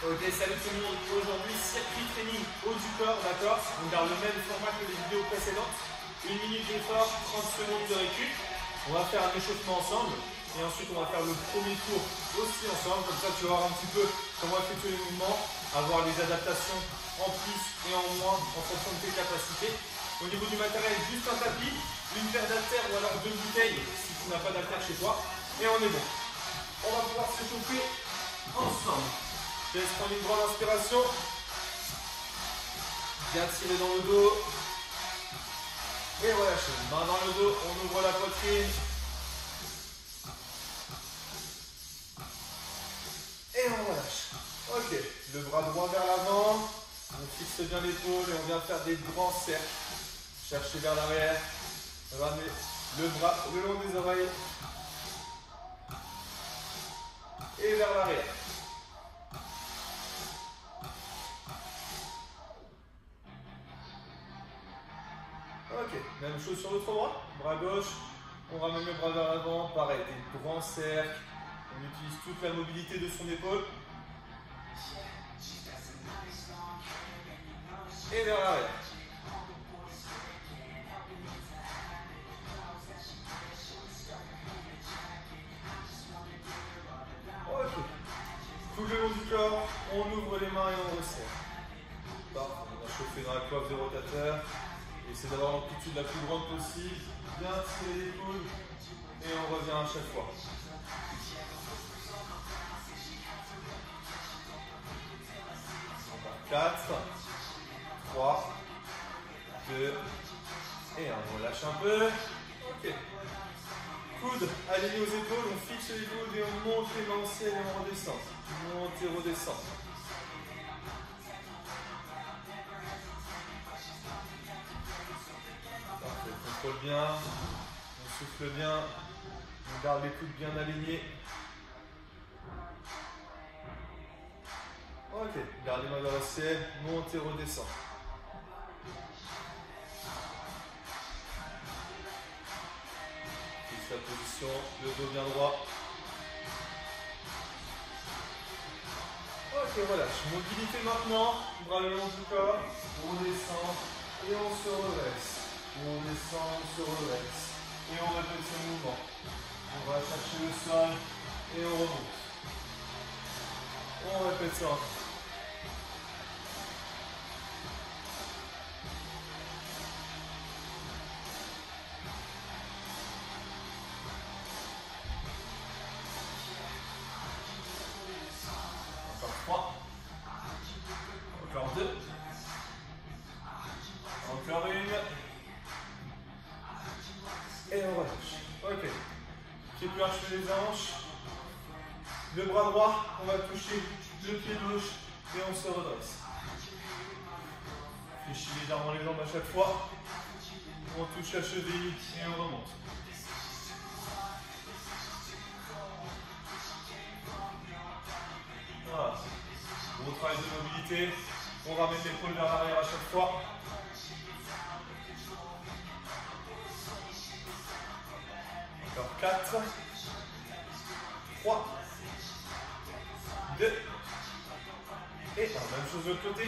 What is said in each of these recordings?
Ok, salut tout le monde. Aujourd'hui, circuit training haut du corps, d'accord? On garde le même format que les vidéos précédentes. 1 minute d'effort, 30 secondes de récup. On va faire un échauffement ensemble. Et ensuite, on va faire le premier tour aussi ensemble. Comme ça, tu vas voir un petit peu comment effectuer les mouvements, avoir les adaptations en plus et en moins en fonction de tes capacités. Au niveau du matériel, juste un tapis, une paire d'haltères ou alors 2 bouteilles si tu n'as pas d'haltères chez toi. Et on est bon. On va pouvoir s'échauffer ensemble. Je laisse prendre une grande inspiration. Bien tirer dans le dos. Et relâcher. Main dans le dos, on ouvre la poitrine. Et on relâche. Ok, le bras droit vers l'avant. On fixe bien l'épaule et on vient faire des grands cercles. Cherchez vers l'arrière. Ramenez le bras le long des oreilles. Et vers l'arrière. Ok, même chose sur l'autre bras. Bras gauche, on ramène le bras vers l'avant. Pareil, des grands cercles. On utilise toute la mobilité de son épaule. Et vers l'arrière. Ok. Tout le long du corps, on ouvre les mains et on resserre. Parfait, on va chauffer dans la coiffe des rotateurs. Essayez d'avoir l'amplitude la plus grande possible. Bien tirer l'épaule. Et on revient à chaque fois. On va 4, 3, 2, et 1. On relâche un peu. Ok. Coude aligné aux épaules, on fixe les coudes et on monte les mains au ciel et on redescend. Monte et redescend. Parfait, on contrôle bien, on souffle bien, on garde les coudes bien alignés. Ok, garde les mains vers le ciel, monte et redescend. Fixe la position, le dos bien droit. Ok, relâche. Mobilité maintenant, bras le long du corps, on descend et on se redresse. On descend, on se redresse. Et on répète ce mouvement. On va chercher le sol et on remonte. On répète ça. Encore 3. Encore 2. Encore 1. Et on relâche. Ok. Pied plus arché les hanches. Le bras droit, on va toucher le pied gauche et on se redresse. Fléchis légèrement les jambes à chaque fois. On touche la cheville et on remonte. Voilà. Gros travail de mobilité. On ramène l'épaule vers l'arrière à chaque fois. Encore 4, 3, 2, et 1. Même chose de l'autre côté.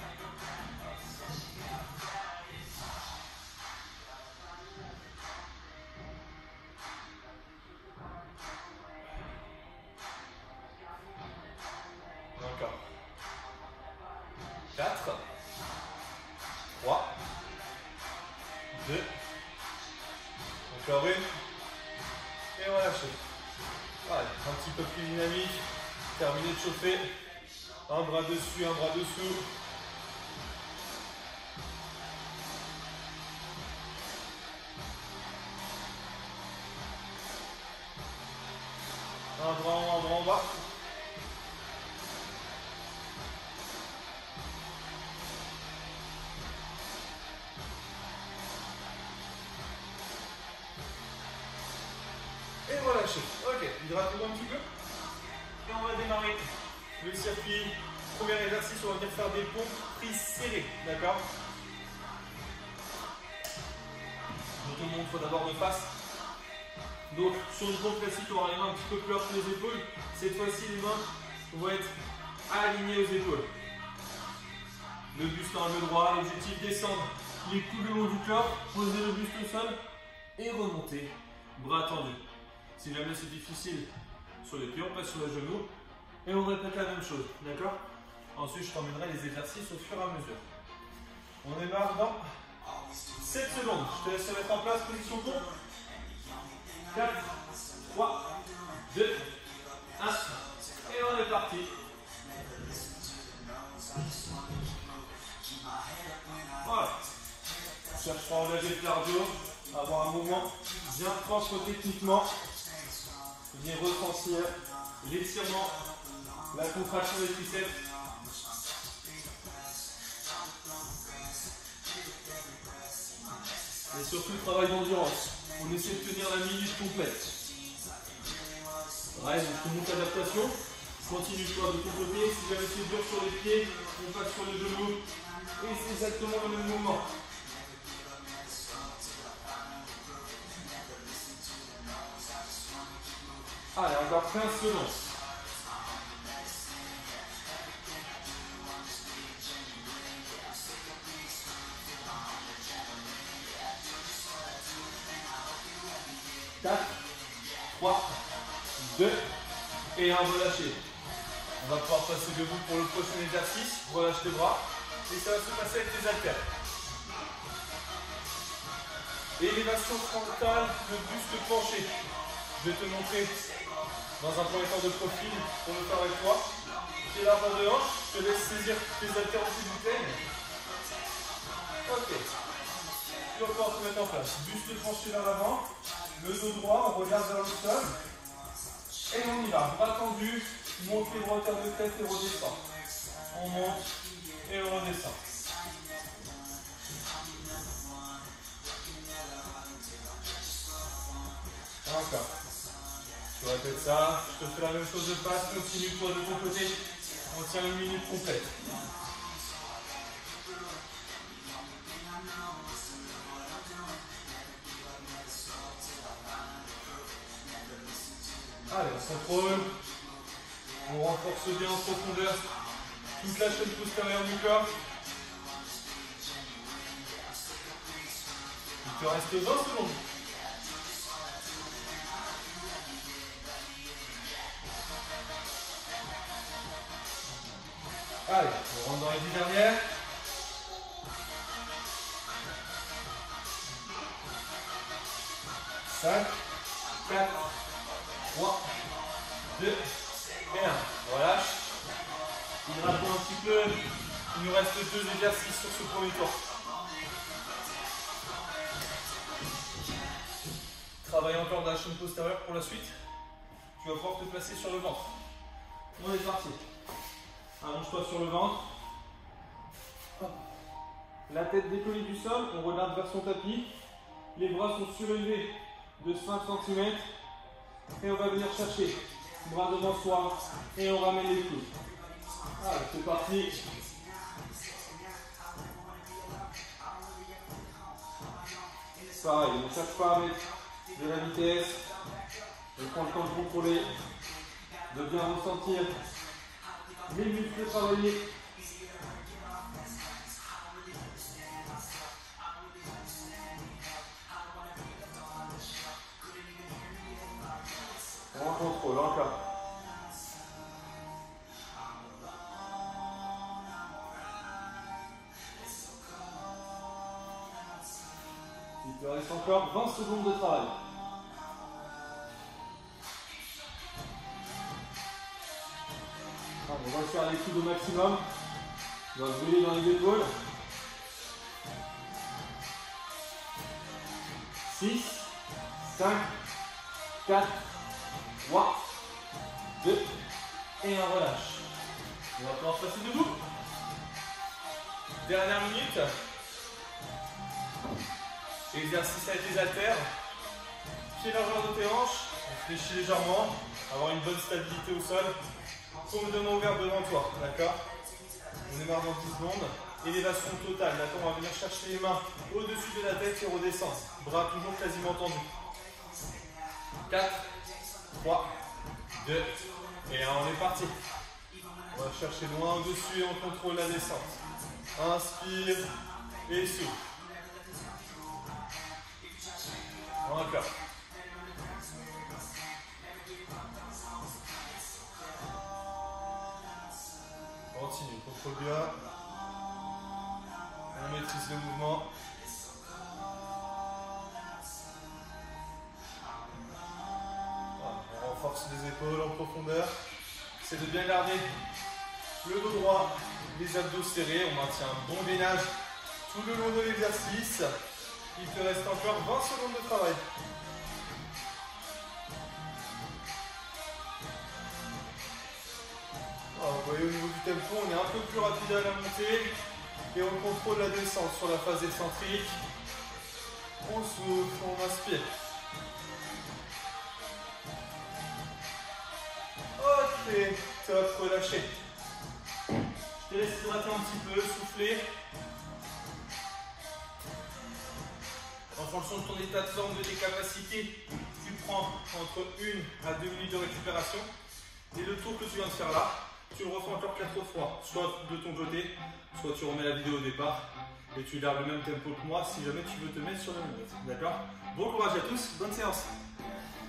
Encore 4, 3, 2, encore 1. Et relâchez. Allez, un petit peu plus dynamique. Terminez de chauffer. Un bras dessus, un bras dessous. Un bras en haut, un bras en bas. Et relâchez. Ok, hydratez-vous un petit peu. Et on va démarrer le circuit. Premier exercice, on va venir faire des pompes prises serrées. D'accord? Je te montre d'abord de face. Donc, sur une pompe classique, on aura les mains un petit peu plus larges que les épaules. Cette fois-ci, les mains vont être aligné aux épaules. Le buste en angle droit, l'objectif descendre les coudes le long du corps, poser le buste au sol et remonter, bras tendus. Si jamais c'est difficile sur les pieds, on passe sur le genou et on répète la même chose, d'accord? Ensuite, je t'emmènerai les exercices au fur et à mesure. On démarre dans 7 secondes. Je te laisse se mettre en place, position con. 4, 3, 2, 1. Et on est parti. Voilà. Cherche pas à engager le cardio, avoir un mouvement bien propre techniquement. Venir ressentir l'étirement, la contraction des triceps. Et surtout le travail d'endurance. On essaie de tenir la minute complète. Ouais, donc une adaptation. Continue toi de ton côté. Si jamais c'est dur sur les pieds, on passe sur les genoux. Et c'est exactement le même mouvement. Allez, encore 15 secondes. Quatre, 3, 2 et 1, relâchez. On va pouvoir passer debout pour le prochain exercice. Relâche les bras et ça va se passer avec les haltères. Élévation frontale, le buste penché. Je vais te montrer dans un premier temps de profil pour le faire avec toi. Pied large de hanche, je te laisse saisir tes haltères aussi du thème. Ok. Tu vas pouvoir te mettre en place. Buste penché vers l'avant. Le dos droit, on regarde vers le sol. Et on y va. Bras tendu, montée de hauteur de tête et redescend. On monte et on redescend. Encore. Tu répètes ça. Je te fais la même chose de face. Continue toi de ton côté. On tient une minute complète. Allez, on se contrôle. On renforce bien en profondeur toute la chaîne postérieure du corps. Il te reste 20 secondes. Allez, on rentre dans les 10 dernières. 5, 4, 3, 2 et 1. Relâche. Hydratons un petit peu. Il nous reste 2 exercices sur ce premier tour. Travaille encore dans la chaîne postérieure pour la suite. Tu vas pouvoir te placer sur le ventre. On est parti. Allonge-toi sur le ventre. La tête décollée du sol, on regarde vers son tapis. Les bras sont surélevés de 5 cm. Et on va venir chercher. Bras devant soi. Et on ramène les coudes. Allez, c'est parti. Pareil, ne cherche pas à mettre de la vitesse. Et prends le temps de contrôler. De bien ressentir les muscles travailler. On contrôle encore. Il te reste encore 20 secondes de travail. On va faire les coudes au maximum. On va se brûler dans les épaules. 6, 5, 4, 3, 2 et un relâche. On va pouvoir se passer debout. Dernière minute. Exercice avec les haltères. Pied largeur de tes hanches. On fléchit légèrement. Avoir une bonne stabilité au sol. Complètement ouvert devant toi. D'accord? On démarre dans 10 secondes. Élévation totale. D'accord? On va venir chercher les mains au-dessus de la tête et redescendre. Bras toujours quasiment tendus. 4, 3, 2 et 1. On est parti. On va chercher loin au-dessus et on contrôle la descente. Inspire et souffle. Encore. Continue, contrôle bien. On maîtrise le mouvement. Voilà, on renforce les épaules en profondeur. C'est de bien garder le dos droit, les abdos serrés. On maintient un bon gainage tout le long de l'exercice. Il te reste encore 20 secondes de travail. Alors, vous voyez, au niveau du tempo, on est un peu plus rapide à la montée et on contrôle la descente sur la phase excentrique. On souffle, on inspire. Ok, top, relâchez. Je te laisse hydrater un petit peu, souffler. En fonction de ton état de forme, de tes capacités, tu prends entre 1 à 2 minutes de récupération. Et le tour que tu viens de faire là, tu le refais encore 4 fois, soit de ton côté, soit tu remets la vidéo au départ et tu gardes le même tempo que moi si jamais tu veux te mettre sur le minute. D'accord? Bon courage à tous, bonne séance.